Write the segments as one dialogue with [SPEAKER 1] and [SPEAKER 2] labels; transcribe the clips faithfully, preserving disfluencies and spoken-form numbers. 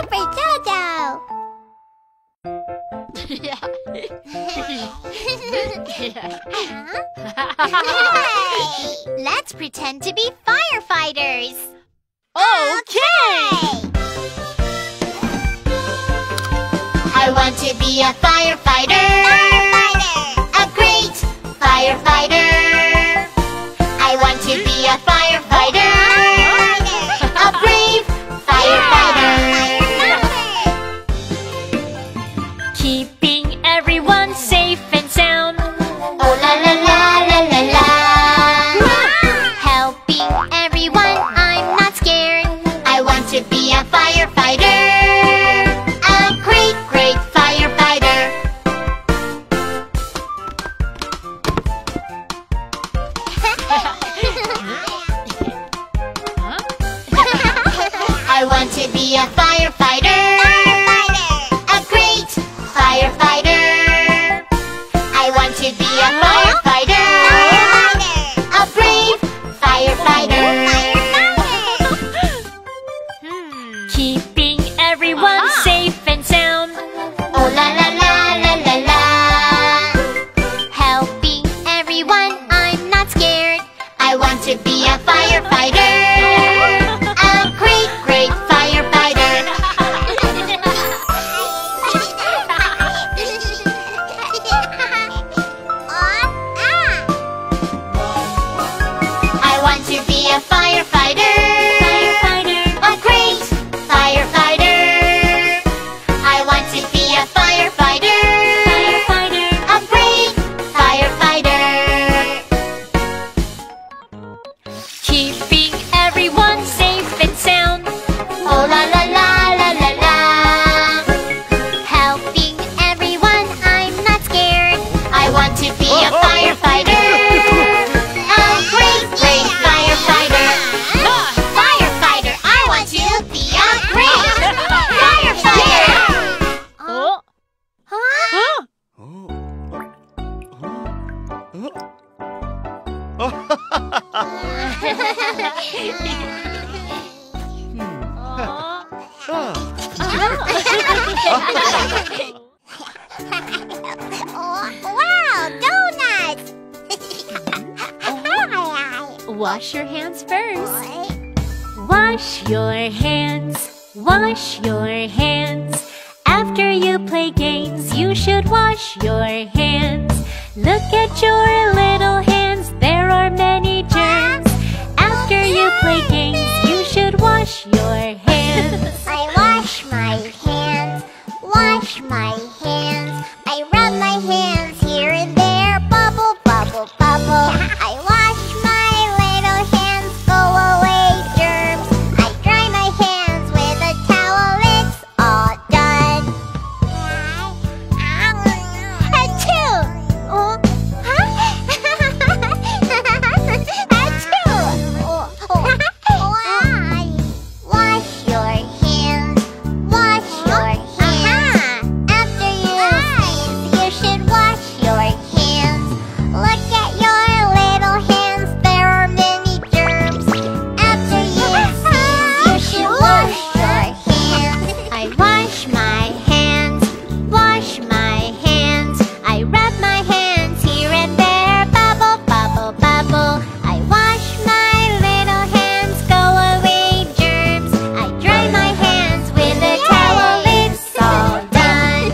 [SPEAKER 1] for Jojo.
[SPEAKER 2] Hey, let's pretend to be firefighters.
[SPEAKER 1] Okay!
[SPEAKER 2] I want to be a firefighter.
[SPEAKER 1] Firefighter!
[SPEAKER 2] A great firefighter. I want to be a firefighter. A brave firefighter.
[SPEAKER 3] Keeping everyone safe and sound.
[SPEAKER 2] Oh la la la la la la. Helping everyone, I'm not scared. I want to be a firefighter. A great, great firefighter. I want to be a firefighter. A great firefighter. I want to be a firefighter. A brave firefighter.
[SPEAKER 3] Keeping everyone safe and sound.
[SPEAKER 2] Oh la la la la la la. Helping everyone, I'm not scared. I want to be a firefighter. A great, great firefighter. I want to be a firefighter. A great firefighter. I want to be a firefighter. A brave firefighter.
[SPEAKER 3] Keeping everyone safe and sound.
[SPEAKER 2] Oh la la la la la la. Helping everyone, I'm not scared. I want to be a firefighter. A great, great firefighter. Firefighter, I want to be a great firefighter.
[SPEAKER 3] Oh. Huh?
[SPEAKER 1] Wow, donuts!
[SPEAKER 3] Wash your hands first. Wash your hands, wash your hands. After you play games, you should wash your hands. Look at your little hands, there are many germs. After you play games, you should wash your hands.
[SPEAKER 1] I wash my hands, wash my hands. I rub my hands here and there, bubble, bubble, bubble. I wash my little hands, go away germs. I dry my hands with a towel, it's all done. Achoo! Oh, huh? Achoo! Oh, oh. Why? Wash your hands, wash your hands. After you sneeze, you should wash your hands. Look at your little hands, there are many germs. After you sneeze, you should wash your hands.
[SPEAKER 2] I wash my hands, wash my hands. I rub my hands here and there, bubble, bubble, bubble. I wash my little hands, go away germs. I dry my hands with a towel, it's all done.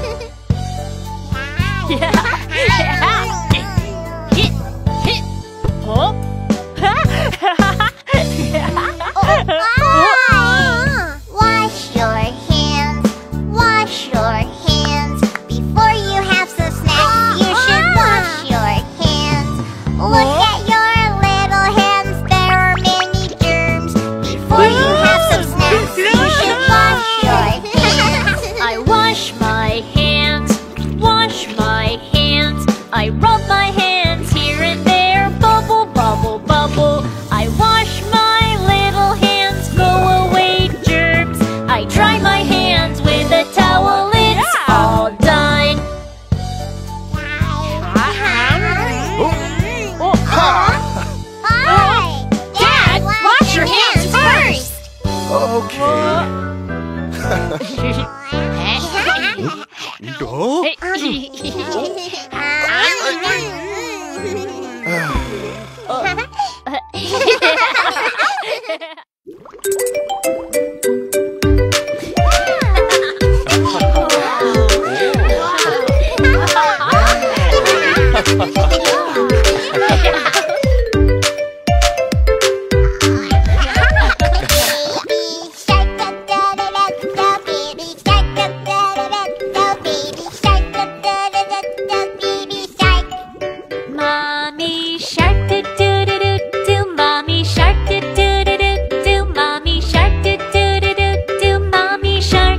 [SPEAKER 3] Oh.
[SPEAKER 1] Ah! Wash your hands, wash your hands. Before you have some snacks, you should wash your hands. Look at your little hands, there are many germs. Before you have some snacks, you should wash your hands.
[SPEAKER 3] I wash my hands, wash my hands. I rub my hands here and there, bubble, bubble, bubble. I wash my little hands, go away germs. I dry my hands with a towel, it's all done.
[SPEAKER 1] Hi!
[SPEAKER 3] Dad, wash your hands first.
[SPEAKER 4] Okay.
[SPEAKER 3] Mommy shark do do do do do. Mommy shark do do do do do. Mommy shark do do do do do. Mommy shark.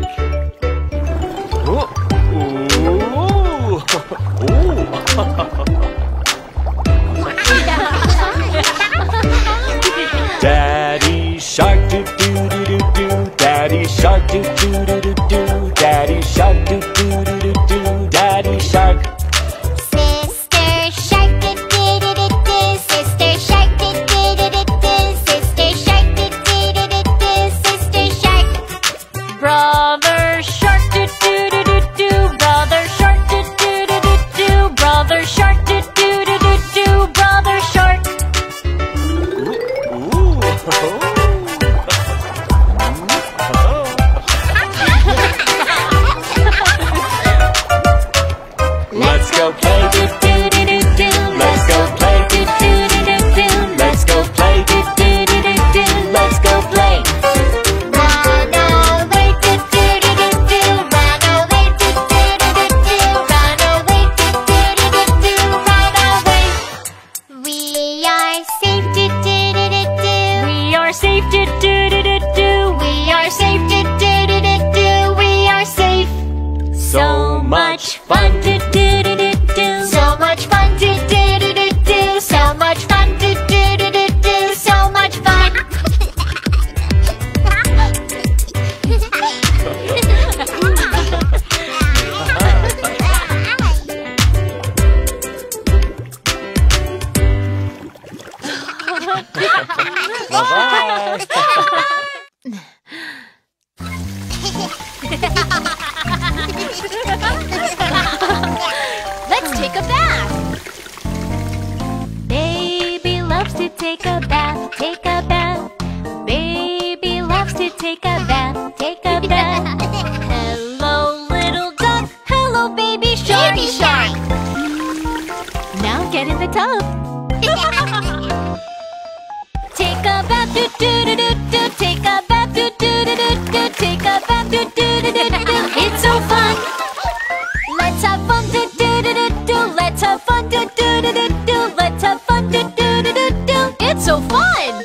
[SPEAKER 4] Daddy shark do do do do do. Daddy shark do do do do do. Daddy shark do do do do do. Daddy shark.
[SPEAKER 2] Sister shark do do do do do. Sister shark do do do do do. Sister shark do do do do do. Sister shark.
[SPEAKER 3] Brother shark do do do do do. Brother shark do do do do do. Brother shark do do do do do. Brother shark.
[SPEAKER 4] Let's go play do do do do do. Let's go play do do do do do. Let's go play do do do do do. Let's go play.
[SPEAKER 2] Run away do do do do do. Run away do do do do do. Run away do do do do do. Run away. We are safe do do do do do.
[SPEAKER 3] We are safe do do do do do.
[SPEAKER 2] We are safe do do do do do. We are safe.
[SPEAKER 4] So much fun
[SPEAKER 3] do do do do do.
[SPEAKER 2] So much fun do do do do do. So much fun do do do do do. So much fun.
[SPEAKER 4] Bye-bye.
[SPEAKER 3] Let's take a bath. Baby loves to take a bath, take a bath. Baby loves to take a bath, take a bath. Hello, little duck. Hello, baby shark.
[SPEAKER 2] Baby shark.
[SPEAKER 3] Now get in the tub. Take a bath, do do do do do. Take a bath, do do do do do. Take a bath, do do do do do. It's so fun. Let's have fun, do do do do do. Let's have fun, do do do do do. Let's have fun, do do do do do. It's so fun.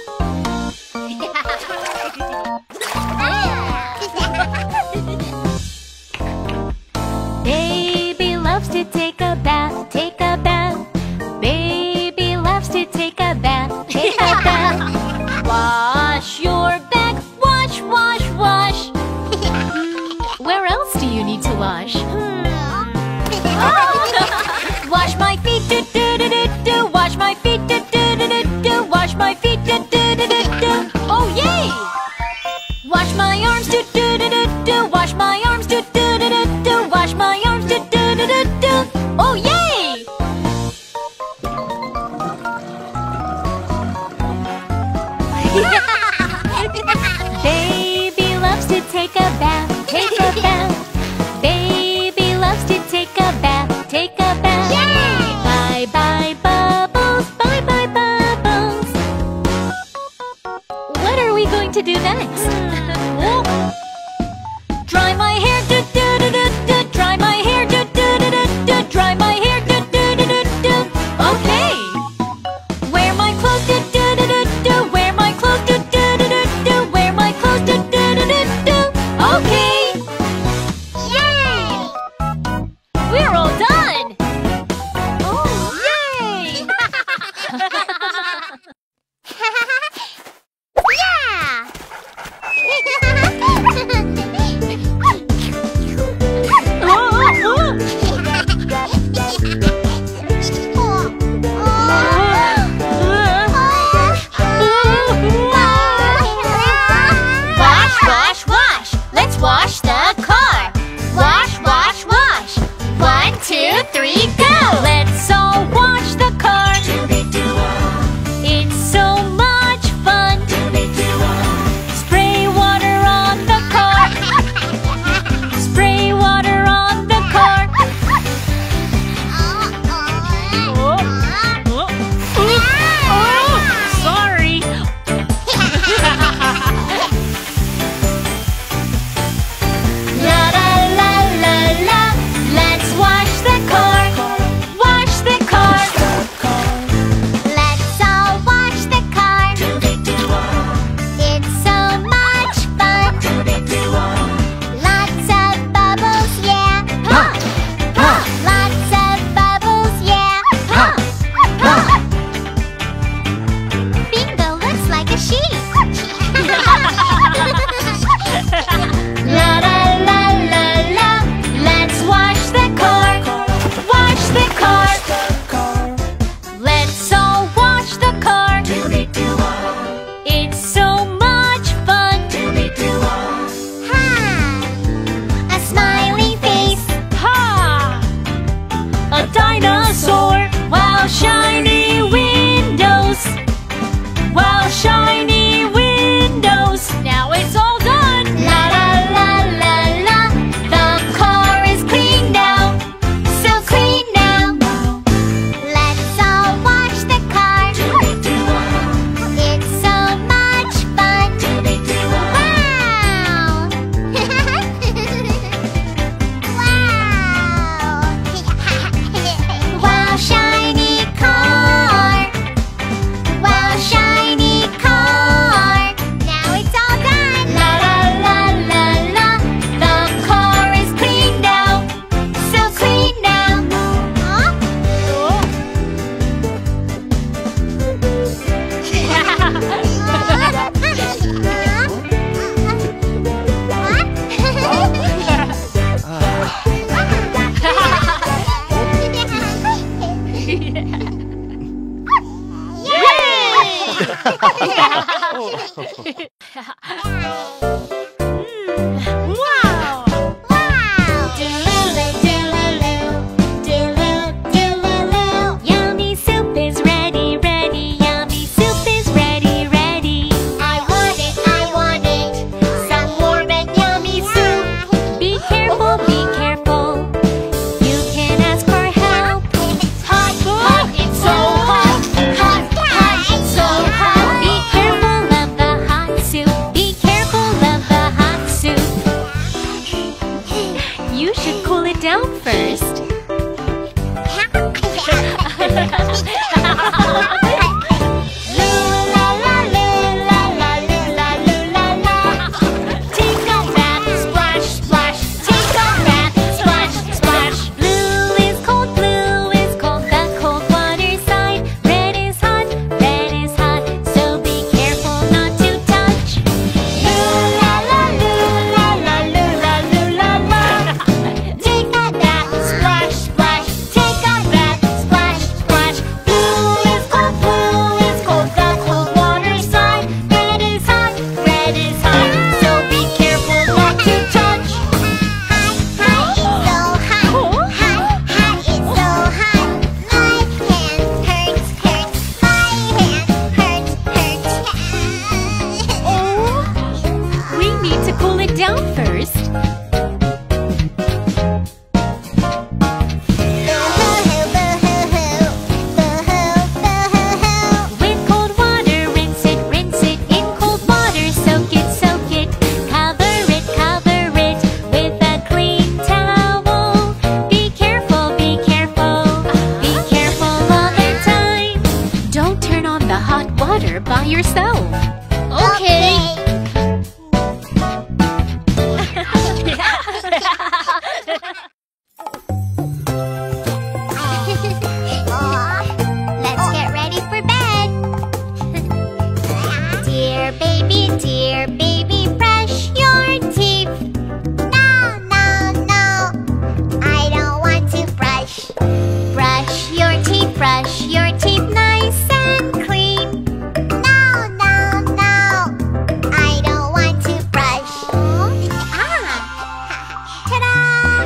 [SPEAKER 3] Baby loves to take a bath, take a bath. Baby loves to take a bath, take a bath. Wash your back, wash, wash, wash. Hmm, where else do you need to wash? Hmm. Oh. Wash my feet, do do do do do. Wash my feet, do do do do do. Wash my feet, do do do do do. Oh yay! Wash my arms, do do do do do. Wash my arms, do do do do do. Wash my arms, do do do do do. Oh yay! Baby loves to take a bath, take a bath. Baby loves to take a bath, take a bath. Bye bye bubbles, bye bye bubbles. What are we going to do next? Dry my hair, do do do do do. Dry my hair, do do do do do. Dry my hair, do do do do do. Okay. Wear my clothes, do do do do do. Wear my clothes, do do do do do. Wear my clothes, do do do do do. Okay. Yay! We're all done. Oh, yay!
[SPEAKER 2] Yeah!
[SPEAKER 3] Oh, oh, oh. Wow!
[SPEAKER 1] Wow! Doodle doodle doodle doodle.
[SPEAKER 3] Yummy soup is ready, ready. Yummy soup is ready, ready.
[SPEAKER 1] I want it, I want it. Some warm and yummy soup.
[SPEAKER 3] Be careful, be careful. You can ask for help.
[SPEAKER 1] Hot, hot, it's so hot. Hot, hot, it's so hot.
[SPEAKER 3] Be careful of the hot soup. Be careful of the hot soup. You should cool it down first.
[SPEAKER 1] Take a bath, splash, splash. Take a bath, splash, splash.
[SPEAKER 3] Blue is cold, blue is cold. The cold water side. Red is hot, red is hot. So be careful not to touch.
[SPEAKER 1] La la la la la la la la. Take a bath, splash, splash. Take a bath, splash, splash. Blue is cold, blue is cold. The cold water side. Red is hot, red is hot. So be careful not to touch. Hot, hot, it's so hot. Hot, hot, it's so hot. My hand hurts, hurts. My hand hurts, hurts.
[SPEAKER 3] Oh, we need to cool it down first. With cold water, rinse it, rinse it. In cold water, soak it, soak it. Cover it, cover it with a clean towel. Be careful, be careful. Be careful all the time. Don't turn on the hot water by yourself.
[SPEAKER 1] Okay. Let's get ready for bed. Dear baby, dear baby, brush your teeth. No, no, no, I don't want to brush. Brush your teeth, brush your teeth nice and clean. No, no, no, I don't want to brush. Ah! Ta-da!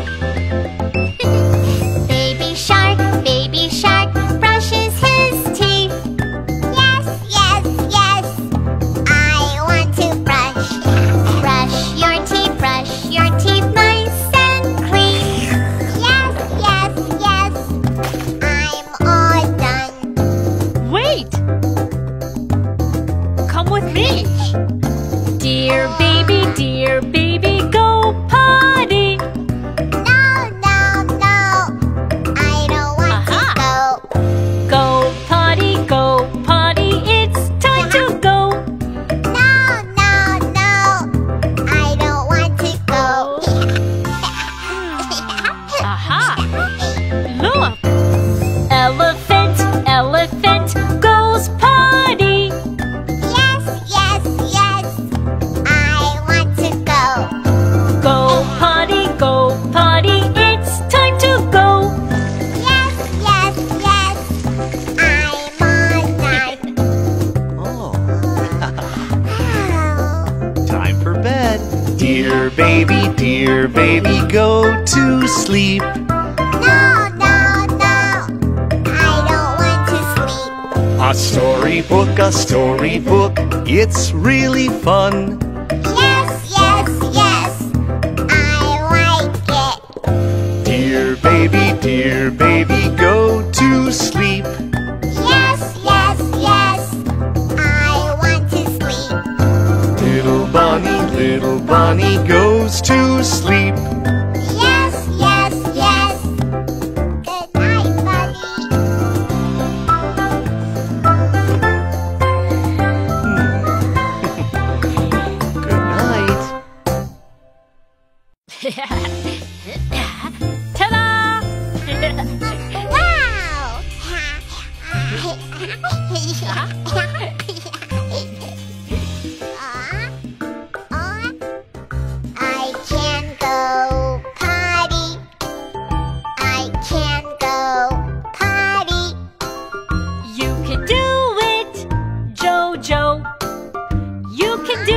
[SPEAKER 1] Baby shark, baby shark brushes his teeth. Yes, yes, yes, I want to brush. Brush your teeth, brush your teeth nice and clean. Yes, yes, yes, I'm all done.
[SPEAKER 3] Wait! Come with me. Dear baby, dear baby, go potty.
[SPEAKER 1] No, no, no, I don't want
[SPEAKER 3] Aha.
[SPEAKER 1] to go.
[SPEAKER 3] Go potty, go potty, it's time to go.
[SPEAKER 1] No, no, no, I don't want to go.
[SPEAKER 3] Aha! Look! Elephant, elephant goes potty.
[SPEAKER 1] Yes, yes, yes, I want to go.
[SPEAKER 3] Go potty, go potty, it's time to go.
[SPEAKER 1] Yes, yes, yes, I'm all done.
[SPEAKER 5] Oh, time for bed. Dear baby, dear baby, go to sleep.
[SPEAKER 1] No, no, no, I don't want to sleep.
[SPEAKER 5] A storybook, a storybook, it's really fun.
[SPEAKER 1] Yes, yes, yes, I like it.
[SPEAKER 5] Dear baby, dear baby, go to sleep.
[SPEAKER 1] Yes, yes, yes, I want to sleep.
[SPEAKER 5] Little Bonnie, little Bonnie goes to sleep.
[SPEAKER 1] Yes, yes, yes. Good night, Bunny.
[SPEAKER 5] Good night.
[SPEAKER 3] Ta-da!
[SPEAKER 1] Wow! I can go potty. I can go potty.
[SPEAKER 3] You can do it, Jojo. You can do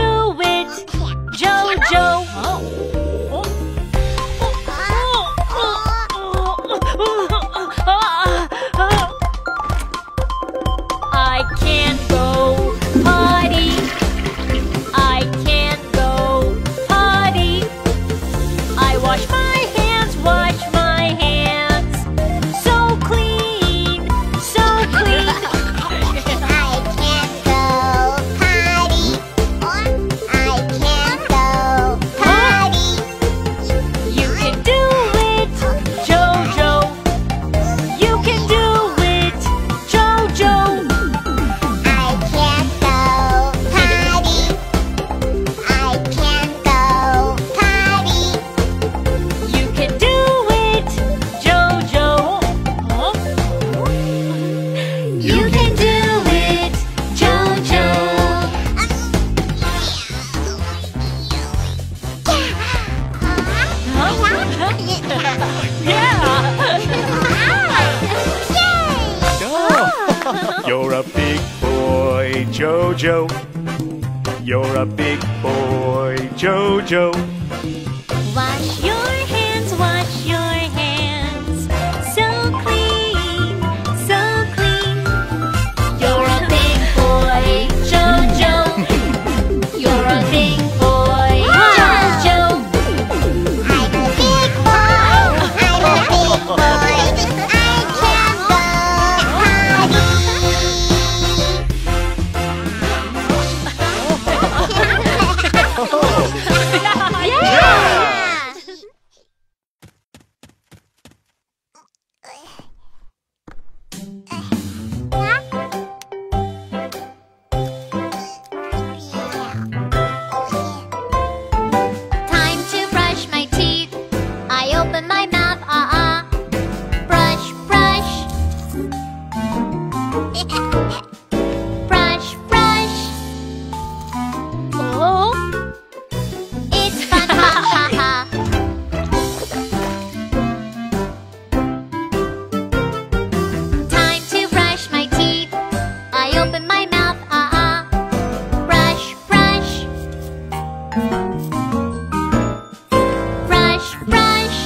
[SPEAKER 5] Jojo, you're a big boy, Jojo.
[SPEAKER 3] Wash your hands, wash your hands. So clean, so clean. You're a big boy, Jojo. You're a big boy, Jojo.
[SPEAKER 1] I'm a big boy. I'm a big boy. I can go
[SPEAKER 2] Time to brush my teeth. I open my mouth, ah ah. Brush, brush. Brush, brush. Oh, it's fun, ha ha ha. Time to brush my teeth. I open my mouth, ah ah. Brush, brush. Brush, brush.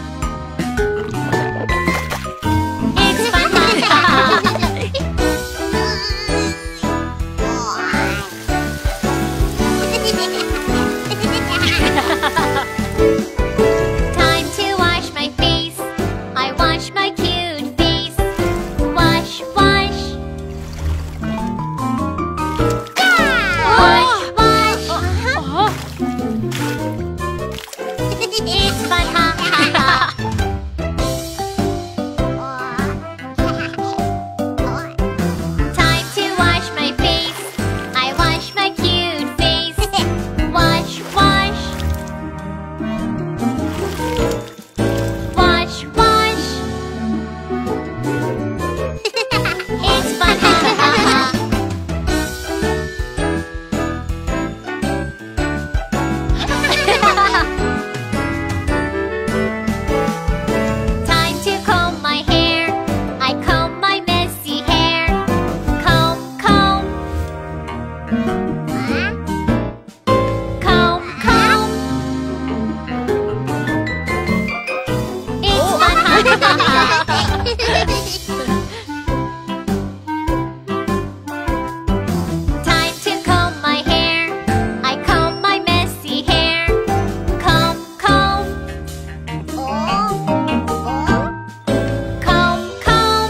[SPEAKER 2] It's fun, ha ha ha. Time to wash my face. I wash my cute face. Wash, wash. Wash, wash. It's fun, ha ha ha. Time to wash my face. I wash my cute face. Wash, wash. Wash, wash. It's fun, ha ha ha. Time to comb my hair. I comb my messy hair. Comb, comb. Comb, comb. It's fun, ha ha ha. Time to comb my hair. I comb my messy hair. Comb, comb. Comb, comb.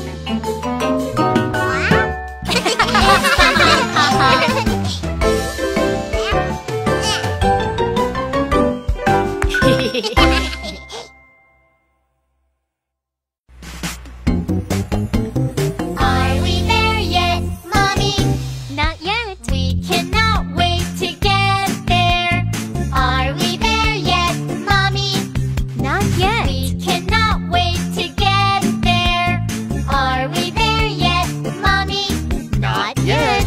[SPEAKER 2] It's fun, ha ha ha. Are we there yet, Mommy?
[SPEAKER 3] Not yet.
[SPEAKER 2] We cannot wait to get there. Are we there yet, Mommy?
[SPEAKER 3] Not yet.
[SPEAKER 2] We cannot wait to get there. Are we there yet, Mommy?
[SPEAKER 3] Not yet.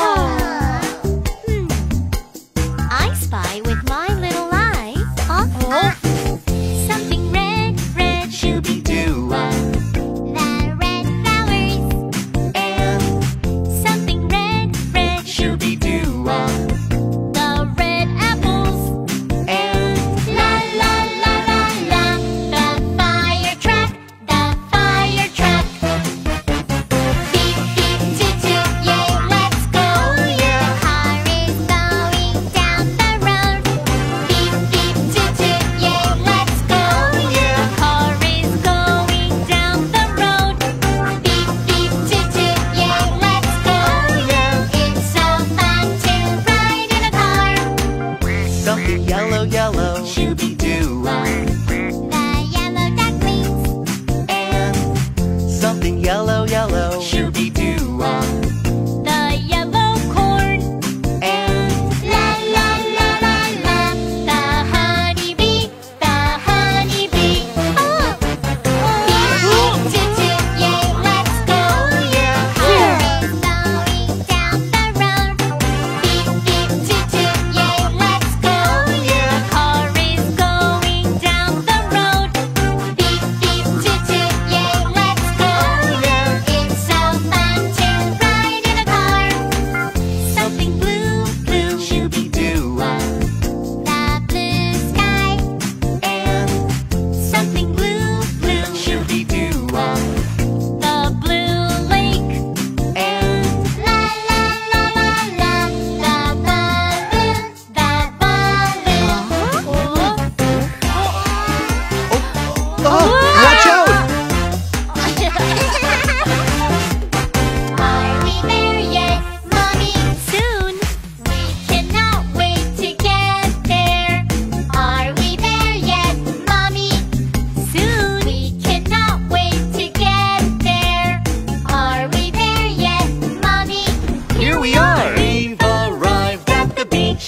[SPEAKER 3] Hmm. I spy with my little eye. Huh? Something red, red,
[SPEAKER 5] Shooby-doo.
[SPEAKER 2] The red flowers.
[SPEAKER 5] And
[SPEAKER 3] something red, red,
[SPEAKER 5] Shooby-doo.
[SPEAKER 2] The red apples.
[SPEAKER 5] And
[SPEAKER 2] La la la la la. The fire truck. The fire truck. Beep beep toot toot. Yay, let's go. The car is going down the road. Beep beep toot toot. Yay, let's go. The car is going down the road. Beep beep toot toot. Yay, let's go. It's so fun to ride in a car.
[SPEAKER 5] something yellow, yellow. Shooby-doo.
[SPEAKER 2] The yellow ducklings.
[SPEAKER 5] And something yellow, yellow. Shooby-doo.
[SPEAKER 3] the yellow corn.
[SPEAKER 5] And
[SPEAKER 2] La la la la la. The honeybee. The honeybee. Oh. Beep beep toot toot. Yay, let's go. The car is going down the road. Beep beep toot toot. Yay, let's go.
[SPEAKER 3] The car is going down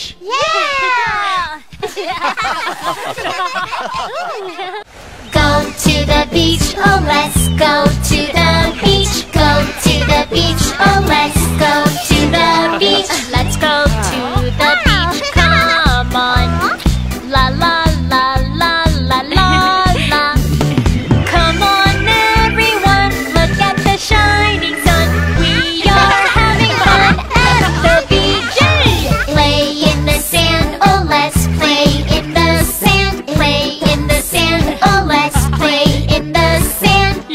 [SPEAKER 5] beach.
[SPEAKER 1] Yeah!
[SPEAKER 2] Go to the beach, oh let's go to the beach. Go to the beach, oh let's go to the beach.
[SPEAKER 3] Let's go to the beach, come on. La la la la la la la. Come on everyone, look at the shining sun. We are having fun at the beach.
[SPEAKER 2] Play in the sand, oh let's play in the sand. Play in the sand, oh let's play in the sand.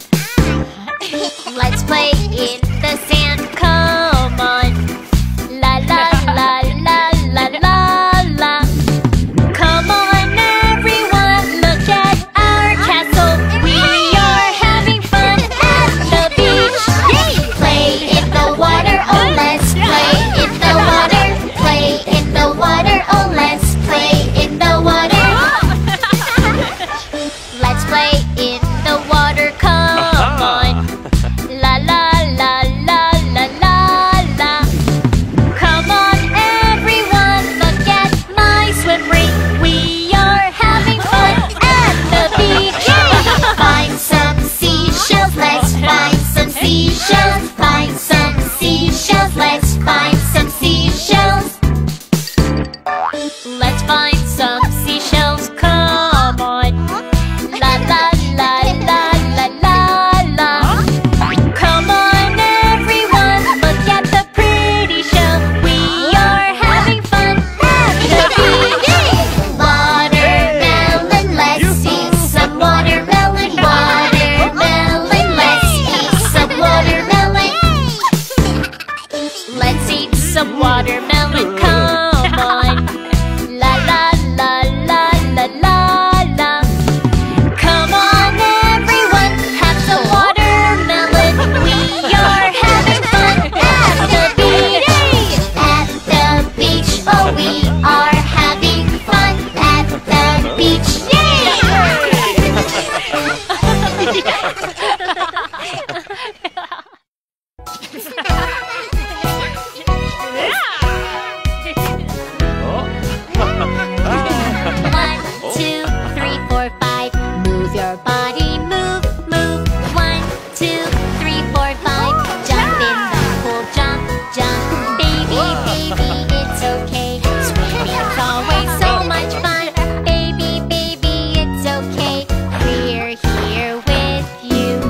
[SPEAKER 3] Let's play in the sand, come on. La la la la la la la. Come on everyone, look at our castle. We are having fun at the beach.
[SPEAKER 2] Play in the water, oh let's play in the water. Play in the water, oh let's play in the water.
[SPEAKER 3] Let's play in the water, come on. La la la la la la la. Come on everyone, look at my swim ring. We are having fun at the beach.
[SPEAKER 2] Find some seashells, let's find some seashells. Find some seashells, let's find some seashells.
[SPEAKER 3] Let's find some seashells, come on. La la la la la la la. Come on everyone, look at the pretty shell. We are having fun at the beach.
[SPEAKER 2] Watermelon, let's eat some watermelon. Watermelon, let's eat some watermelon.
[SPEAKER 3] Let's eat some watermelon, come on. La la la la la la la. Come on everyone, have some watermelon. We are having fun at the beach.
[SPEAKER 2] At the beach, oh we are having fun at the beach.
[SPEAKER 3] One, two, three, four, five. Move your body, move, move. One, two, three, four, five. Jump in the pool, jump, jump. Baby, baby, it's okay. Swimming's always so much fun. Baby, baby, it's okay. We're here with you.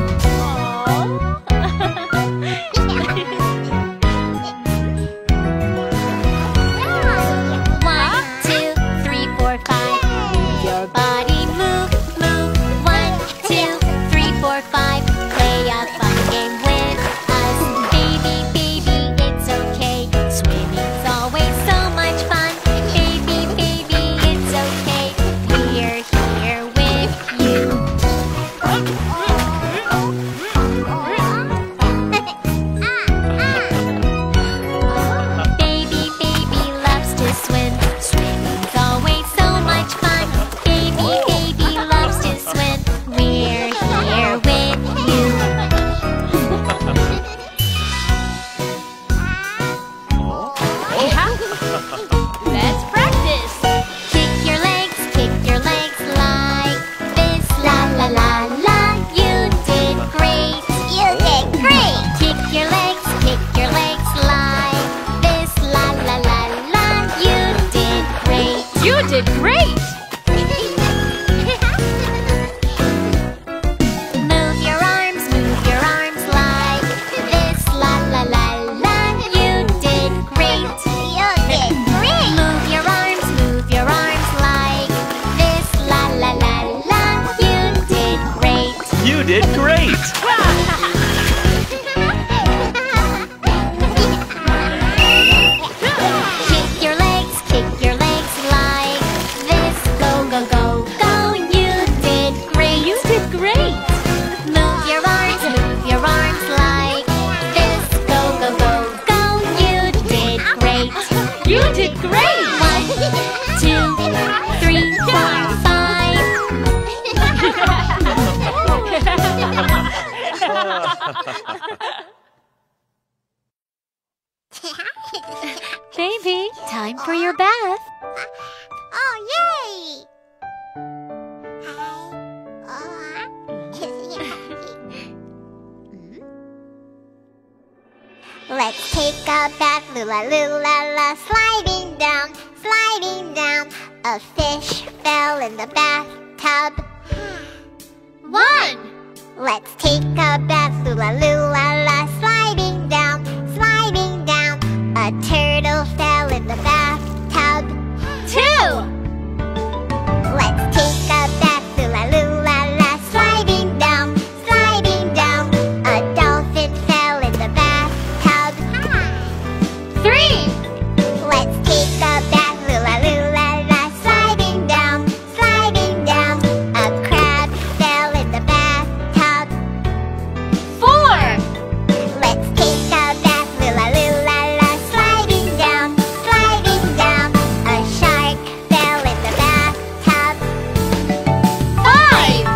[SPEAKER 3] One, two, three, four, five. Move your body, move, move. One, two, three, four, five. Play a fun game with us. Baby, baby, it's okay. Swimming's always so much fun. Baby, baby, it's okay. We're here with you. Baby, baby loves to swim. Swimming's always so much fun. Baby, baby loves to swim. We're here with you. Let's practice. Kick your legs, kick your legs like this. La la la la. You did great.
[SPEAKER 1] You did great!
[SPEAKER 3] Kick your legs, kick your legs like this. La la la la. You did great. You did great. Move your arms, move your arms like this. La la la la. You did great.
[SPEAKER 1] You did great!
[SPEAKER 3] Move your arms, move your arms like this. La la la la. You did great.
[SPEAKER 5] You did great.
[SPEAKER 3] Kick your legs, kick your legs like this. Go, go, go, go. You did great. You did great. Move your arms, move your arms like this. Go, go, go, go. You did great. You did great. One, two, three, four, five. Baby, time for your bath.
[SPEAKER 1] Oh, yay! Let's take a bath, lula lula la, sliding down, sliding down. A fish fell in the bathtub.
[SPEAKER 3] One.
[SPEAKER 1] Let's take a bath, lula lula la, sliding down, sliding down. A turtle fell in the bathtub.
[SPEAKER 3] Two.
[SPEAKER 1] Let's take a bath, lula lula la, sliding down, sliding down. A dolphin fell in the bathtub.
[SPEAKER 3] Three.
[SPEAKER 1] Let's take a bath, lula lula la, sliding down, sliding down. A crab fell in the bathtub.
[SPEAKER 3] Four.
[SPEAKER 1] Let's take a bath, lula lula la, sliding down, sliding down. A shark fell in the bathtub.
[SPEAKER 3] Five.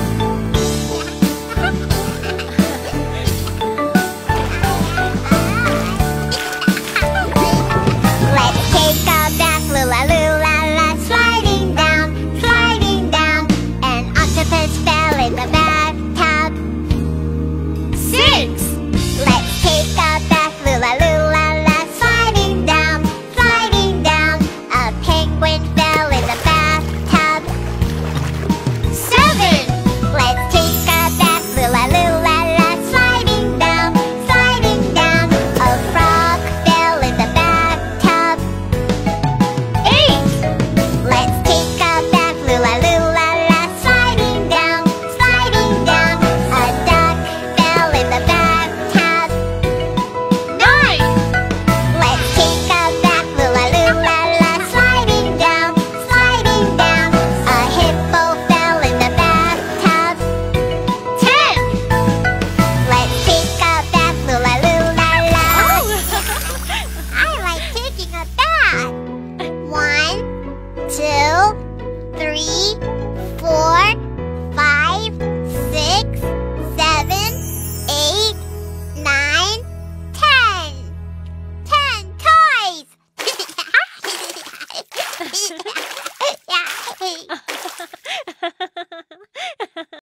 [SPEAKER 1] Let's take a bath, lula lula la, sliding down, sliding down. An octopus fell in the bathtub.
[SPEAKER 3] Six.
[SPEAKER 1] Let's take a bath, lula lula la, sliding down, sliding down. A penguin fell in the bathtub.
[SPEAKER 3] Seven.
[SPEAKER 1] Let's take a bath, lula lula la, sliding down, sliding down. A frog fell in the bathtub.
[SPEAKER 3] Eight.
[SPEAKER 1] Let's take a bath, lula lula la, sliding down, sliding down. A duck fell in the bathtub.
[SPEAKER 3] Nine.
[SPEAKER 1] Let's take a bath, lula lula la, sliding down, sliding down. A hippo fell in the bathtub.
[SPEAKER 3] Ten.
[SPEAKER 1] Let's take a bath, lula lula la. I like taking a bath. One, two, three, four, five, six, seven, eight, nine, ten. Ten toys!